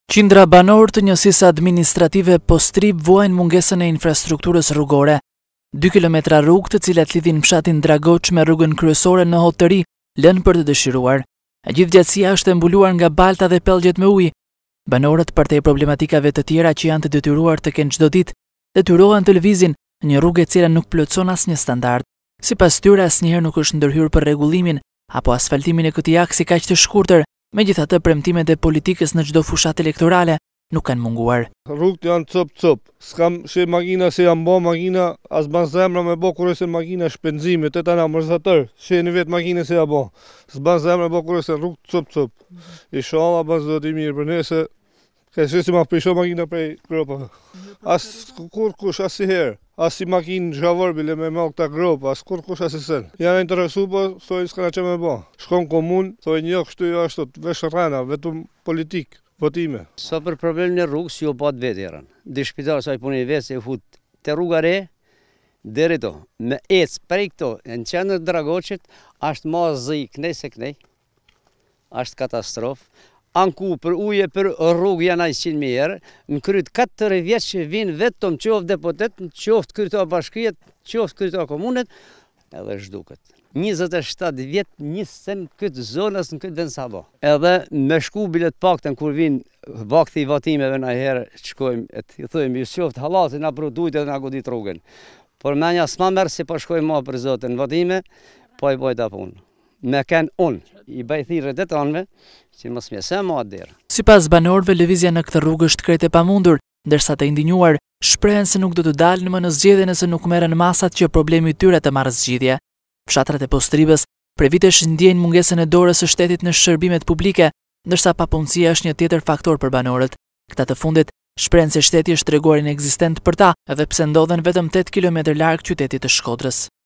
Qindra banor të njësisë administrative Postrip vuajnë mungesën e infrastrukturës rrugore. 2 kilometra rrugë të cilat lidhin fshatin Dragoç me rrugën kryesore në hotëri lënë për të dëshiruar. E gjithë gjatësia është e mbuluar nga balta dhe pellgjet me ujë. Banorët përtej problematikave të tjera që janë të detyruar të kenë çdo ditë, detyrohen të lëvizin në një rrugë e cila nuk plotëson asnjë standard. Sipas tyre asnjëherë nuk është ndërhyrë për rregullimin apo asfaltimin e këtij aksi kaq të shkurtër. Megjithatë, premtimet e politikës në çdo fushat elektorale nuk kanë munguar. Rrugët janë cop. S'kam she makina se janë bo makina, as ban zemra me bo kurse makina shpenzimit, e tani amortizator. She në vet makina se ja bo. S'ban zemra me bo kurse rrugë cop. Inshallah ban zoti mirë për nese. Ka si ma prisho makina prej gropave. As kur kush asnjëherë. As si makinë zhavor bile me këta gropa, as kur kush asnjësen. Janë interesu po thojnë s'ka çë më bë. Shkon komunë, thojnë jo kështu jo ashtu, vesh rrana, vetëm politik, votime. Sa për problemin e rrugës jo pat vetë erën. Di shpitar sa i puni vetë se fut te rruga re deri to. Me ec prej këto në qendër Dragoçit është më zi kënej se kënej. Është katastrofë. Anku për uje për rrugë janë 100 mijë, në kryt 4 vjeç që vinë vetëm qoftë deputet, qoftë kryetar bashkiet, qoftë kryetar komunet, edhe zhduket. 27 vjet nisën këtë zonës në këtë vend sabo. Edhe me shku bilet paktën kur vinë vakti i votimeve na herë shkojmë, i thojmë ju qoftë hallati na produjt edhe na godit rrugën. Por menja s'ma merr se po shkojmë më për zotën votime, po i bëj ta punë. Me ken unë, i bëj thirrje të tonëve, që mos më se më derë. Sipas banorëve, lëvizja në këtë rrugë është krejt e pamundur, ndërsa të indinjuar shprehen se nuk do të dalin më në zgjedhje nëse nuk merren masat që problemi i tyre të marrë zgjidhje. Fshatrat e Postripës prej vitesh ndjejnë mungesën e dorës së shtetit në shërbimet publike, ndërsa papunësia është një tjetër faktor për banorët. Këta të fundit shprehen se shteti është treguar inekzistent për ta, edhe pse ndodhen vetëm 8 kilometër larg qytetit të Shkodrës.